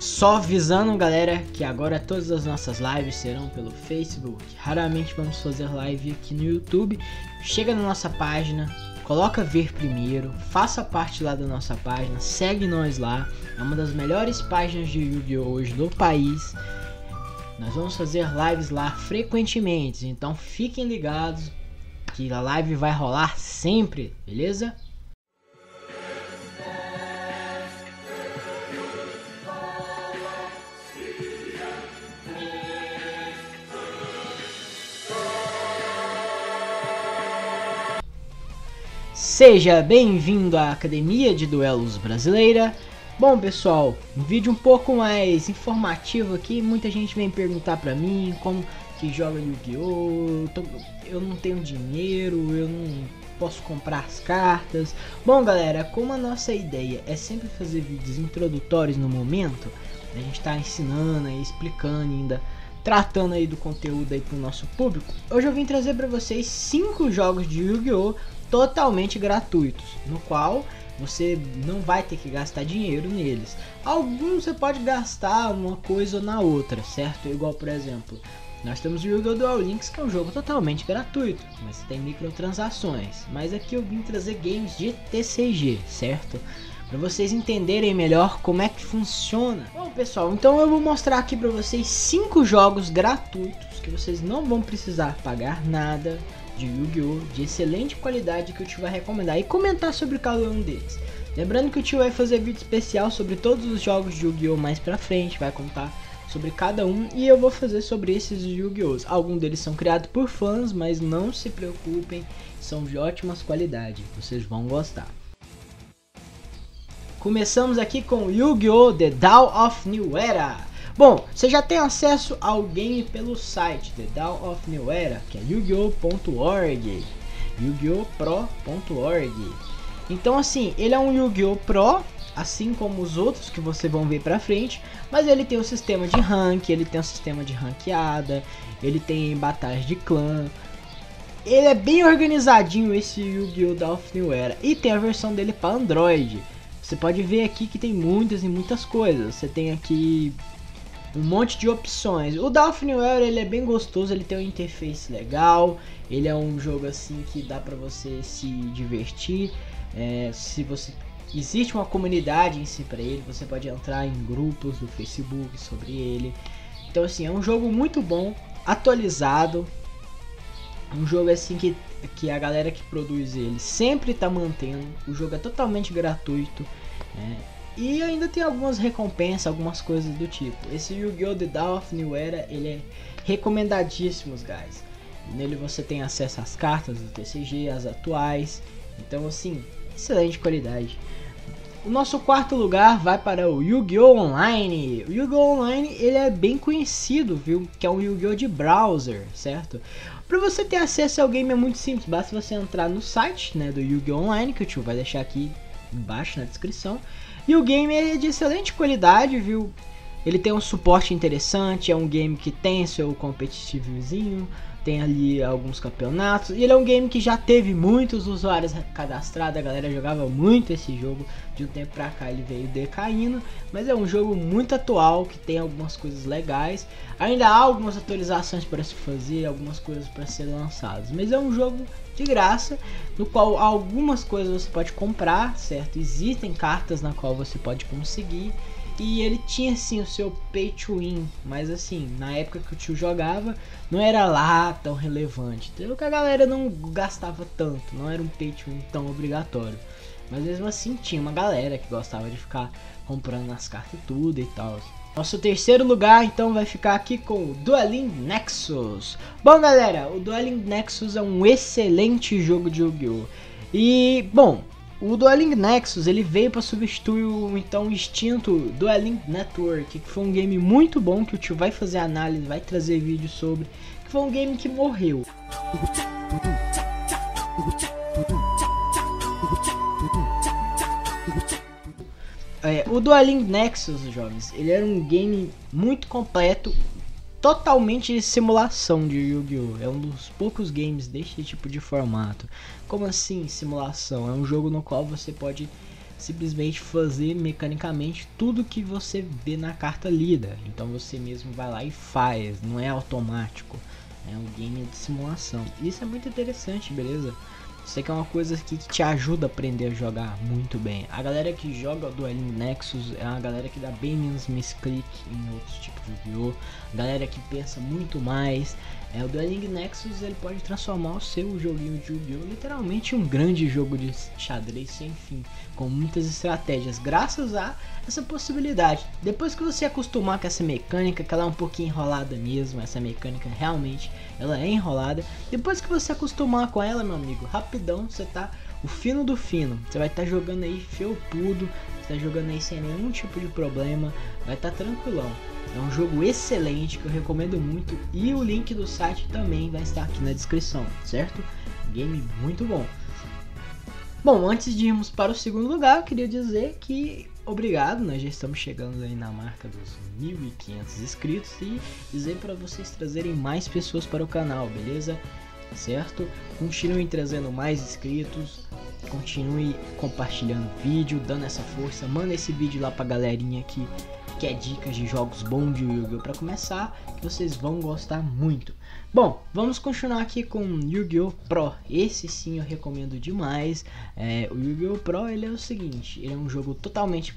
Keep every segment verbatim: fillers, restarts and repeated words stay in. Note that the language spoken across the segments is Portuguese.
Só avisando, galera, que agora todas as nossas lives serão pelo Facebook. Raramente vamos fazer live aqui no YouTube. Chega na nossa página, coloca ver primeiro, faça parte lá da nossa página, segue nós lá. É uma das melhores páginas de Yu-Gi-Oh! Hoje do país. Nós vamos fazer lives lá frequentemente, então fiquem ligados que a live vai rolar sempre, beleza? Seja bem-vindo à Academia de Duelos Brasileira. Bom, pessoal, um vídeo um pouco mais informativo aqui. Muita gente vem perguntar pra mim como que joga Yu-Gi-Oh! Eu não tenho dinheiro, eu não posso comprar as cartas. Bom, galera, como a nossa ideia é sempre fazer vídeos introdutórios no momento, a gente tá ensinando e explicando ainda, tratando aí do conteúdo aí pro nosso público. Hoje eu vim trazer pra vocês cinco jogos de Yu-Gi-Oh! Totalmente gratuitos, no qual você não vai ter que gastar dinheiro neles. Alguns você pode gastar uma coisa ou na outra, certo? Igual, por exemplo, nós temos o Yu-Gi-Oh! Duel Links, que é um jogo totalmente gratuito, mas tem microtransações. Mas aqui eu vim trazer games de T C G, certo? Para vocês entenderem melhor como é que funciona. Bom, pessoal, então eu vou mostrar aqui para vocês cinco jogos gratuitos que vocês não vão precisar pagar nada, de Yu-Gi-Oh! De excelente qualidade, que o tio vai recomendar e comentar sobre cada um deles. Lembrando que o tio vai fazer vídeo especial sobre todos os jogos de Yu-Gi-Oh! Mais pra frente, vai contar sobre cada um e eu vou fazer sobre esses Yu-Gi-Oh! Alguns deles são criados por fãs, mas não se preocupem, são de ótimas qualidades, vocês vão gostar. Começamos aqui com Yu-Gi-Oh! The Dawn of New Era. Bom, você já tem acesso ao game pelo site The Dawn of New Era, que é yu gi oh ponto org, yu gi oh pro ponto org. Então assim, ele é um Yu-Gi-Oh! Pro, assim como os outros que vocês vão ver pra frente, mas ele tem o sistema de rank, ele tem o sistema de ranqueada, ele tem batalhas de clã. Ele é bem organizadinho, esse Yu-Gi-Oh! Dawn of New Era, e tem a versão dele para Android. Você pode ver aqui que tem muitas e muitas coisas. Você tem aqui um monte de opções. O Dawn of New Era, ele é bem gostoso, ele tem uma interface legal, ele é um jogo assim que dá pra você se divertir. É, se você existe uma comunidade em si pra ele, você pode entrar em grupos do Facebook sobre ele. Então assim, é um jogo muito bom, atualizado, um jogo assim que, que a galera que produz ele sempre tá mantendo. O jogo é totalmente gratuito, né? E ainda tem algumas recompensas, algumas coisas do tipo. Esse Yu-Gi-Oh! The Dawn of New Era, ele é recomendadíssimo, guys. Nele você tem acesso às cartas do T C G, as atuais. Então assim, excelente qualidade. O nosso quarto lugar vai para o Yu-Gi-Oh! Online. O Yu-Gi-Oh! Online, ele é bem conhecido, viu? Que é um Yu-Gi-Oh! De browser, certo? Para você ter acesso ao game é muito simples. Basta você entrar no site, né, do Yu-Gi-Oh! Online, que o tio vai deixar aqui embaixo na descrição. E o game é de excelente qualidade, viu? Ele tem um suporte interessante, é um game que tem seu competitivozinho, tem ali alguns campeonatos. E ele é um game que já teve muitos usuários cadastrados, a galera jogava muito esse jogo. De um tempo pra cá ele veio decaindo, mas é um jogo muito atual, que tem algumas coisas legais. Ainda há algumas atualizações para se fazer, algumas coisas para serem lançadas, mas é um jogo de graça, no qual algumas coisas você pode comprar, certo? Existem cartas na qual você pode conseguir. E ele tinha sim o seu pay to win, mas assim, na época que o tio jogava, não era lá tão relevante, entendeu? Que a galera não gastava tanto, não era um pay to win tão obrigatório. Mas mesmo assim tinha uma galera que gostava de ficar comprando as cartas e tudo e tal. Nosso terceiro lugar então vai ficar aqui com o Dueling Nexus. Bom, galera, o Dueling Nexus é um excelente jogo de Yu-Gi-Oh! E, bom, o Dueling Nexus ele veio para substituir o então extinto Dueling Network, que foi um game muito bom, que o tio vai fazer análise, vai trazer vídeo sobre, que foi um game que morreu. É, o Dueling Nexus, jovens, ele era um game muito completo, totalmente de simulação de Yu-Gi-Oh! É um dos poucos games desse tipo de formato. Como assim simulação? É um jogo no qual você pode simplesmente fazer mecanicamente tudo que você vê na carta lida. Então você mesmo vai lá e faz, não é automático, é um game de simulação. Isso é muito interessante, beleza? Isso aqui é uma coisa que te ajuda a aprender a jogar muito bem. A galera que joga o Dueling Nexus é uma galera que dá bem menos misclick em outros tipos de Yu-Gi-Oh! A galera que pensa muito mais. É, o Dueling Nexus ele pode transformar o seu joguinho de Yu-Gi-Oh! Literalmente um grande jogo de xadrez sem fim, com muitas estratégias, graças a essa possibilidade. Depois que você acostumar com essa mecânica, que ela é um pouquinho enrolada mesmo, essa mecânica realmente ela é enrolada. Depois que você acostumar com ela, meu amigo, rapidão você tá o fino do fino. Você vai estar tá jogando aí felpudo, você tá jogando aí sem nenhum tipo de problema, vai estar tá tranquilão. É um jogo excelente que eu recomendo muito e o link do site também vai estar aqui na descrição, certo? Game muito bom. Bom, antes de irmos para o segundo lugar, eu queria dizer que obrigado, nós já estamos chegando aí na marca dos mil e quinhentos inscritos e dizer para vocês trazerem mais pessoas para o canal, beleza? Certo? Continuem trazendo mais inscritos, continue compartilhando o vídeo, dando essa força, manda esse vídeo lá pra galerinha que quer dicas de jogos bons de Yu-Gi-Oh! Para começar, que vocês vão gostar muito. Bom, vamos continuar aqui com Yu-Gi-Oh! Pro. Esse sim eu recomendo demais. É, o Yu-Gi-Oh! Pro ele é o seguinte, ele é um jogo totalmente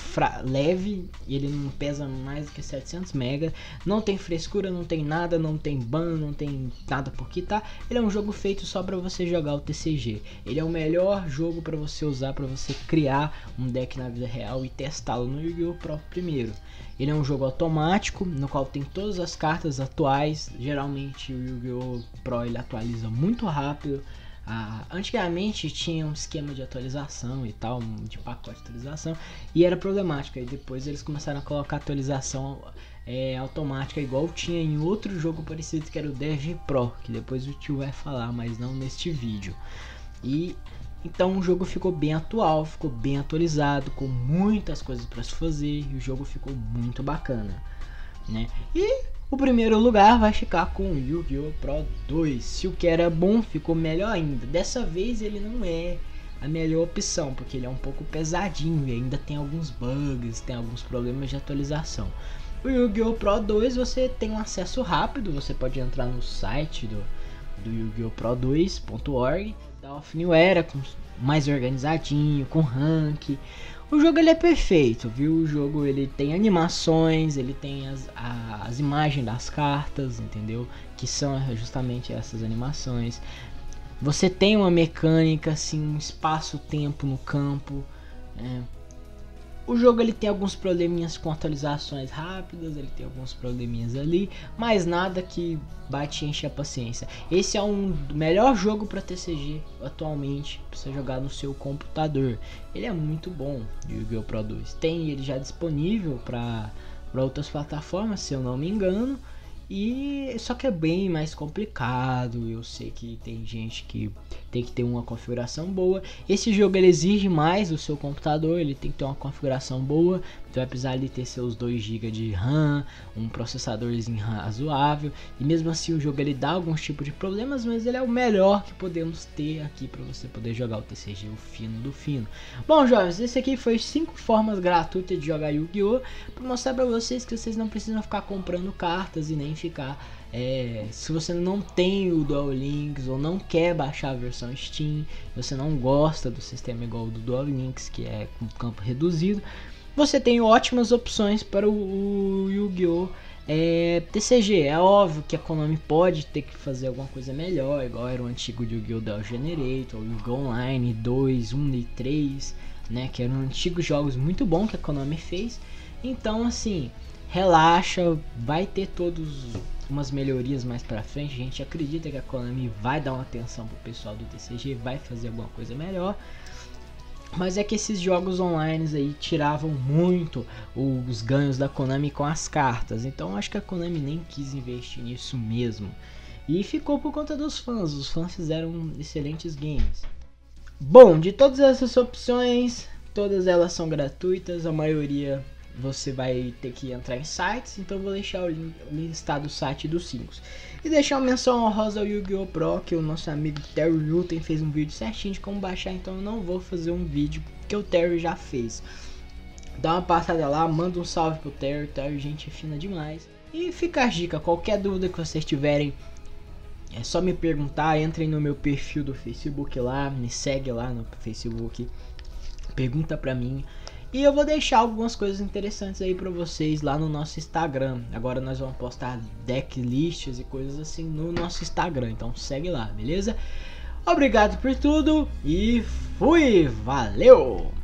leve, ele não pesa mais do que setecentos mega, não tem frescura, não tem nada, não tem ban, não tem nada por quitar. Ele é um jogo feito só para você jogar o T C G. Ele é o melhor jogo para você usar, para você criar um deck na vida real e testá-lo no Yu-Gi-Oh! Pro primeiro. Ele é um jogo automático, no qual tem todas as cartas atuais. Geralmente o Yu-Gi-Oh! Pro ele atualiza muito rápido. Ah, antigamente tinha um esquema de atualização e tal, de pacote de atualização, e era problemático. Aí depois eles começaram a colocar atualização é, automática, igual tinha em outro jogo parecido que era o Dev Pro, que depois o tio vai falar, mas não neste vídeo. E então o jogo ficou bem atual, ficou bem atualizado, com muitas coisas para se fazer, e o jogo ficou muito bacana, né? E o primeiro lugar vai ficar com o Yu-Gi-Oh! Pro dois. Se o que era bom ficou melhor ainda. Dessa vez ele não é a melhor opção, porque ele é um pouco pesadinho e ainda tem alguns bugs, tem alguns problemas de atualização. O Yu-Gi-Oh! Pro dois você tem um acesso rápido, você pode entrar no site do, do Yu-Gi-Oh! Pro dois ponto org, da Off New Era, com mais organizadinho, com rank. O jogo ele é perfeito, viu? O jogo ele tem animações, ele tem as, a, as imagens das cartas, entendeu? Que são justamente essas animações. Você tem uma mecânica, assim, um espaço-tempo no campo. É. O jogo ele tem alguns probleminhas com atualizações rápidas, ele tem alguns probleminhas ali, mas nada que bate e enche a paciência. Esse é um melhor jogo para T C G atualmente, para você jogar no seu computador. Ele é muito bom, o Yu-Gi-Oh! Pro dois. Tem ele já disponível para outras plataformas, se eu não me engano. E só que é bem mais complicado. Eu sei que tem gente que tem que ter uma configuração boa. Esse jogo ele exige mais do seu computador, ele tem que ter uma configuração boa. Então vai precisar de ter seus dois gigas de RAM, um processadorzinho razoável. E mesmo assim o jogo ele dá alguns tipos de problemas, mas ele é o melhor que podemos ter aqui para você poder jogar o T C G, o fino do fino. Bom, jovens, esse aqui foi cinco formas gratuitas de jogar Yu-Gi-Oh! Para mostrar para vocês que vocês não precisam ficar comprando cartas e nem ficar... É, se você não tem o Duel Links ou não quer baixar a versão Steam, você não gosta do sistema igual do Duel Links, que é com campo reduzido, você tem ótimas opções para o, o Yu-Gi-Oh! É, T C G. É óbvio que a Konami pode ter que fazer alguma coisa melhor, igual era o antigo Yu-Gi-Oh! Duel Generator, o Yu-Gi-Oh! Online dois, um e três, né, que eram antigos jogos muito bons que a Konami fez. Então assim, relaxa, vai ter todos umas melhorias mais pra frente. A gente acredita que a Konami vai dar uma atenção pro pessoal do T C G, vai fazer alguma coisa melhor. Mas é que esses jogos online aí tiravam muito os ganhos da Konami com as cartas. Então acho que a Konami nem quis investir nisso mesmo. E ficou por conta dos fãs. Os fãs fizeram excelentes games. Bom, de todas essas opções, todas elas são gratuitas. A maioria você vai ter que entrar em sites, então eu vou deixar o link listado o site dos cinco. E deixar uma menção honrosa ao Yu-Gi-Oh! Pro, que o nosso amigo Terry Newton fez um vídeo certinho de como baixar, então eu não vou fazer um vídeo que o Terry já fez. Dá uma passada lá, manda um salve pro Terry, Terry gente fina demais. E fica a dica, qualquer dúvida que vocês tiverem, é só me perguntar, entrem no meu perfil do Facebook lá, me segue lá no Facebook, pergunta pra mim. E eu vou deixar algumas coisas interessantes aí pra vocês lá no nosso Instagram. Agora nós vamos postar deck lists e coisas assim no nosso Instagram, então segue lá, beleza? Obrigado por tudo e fui, valeu!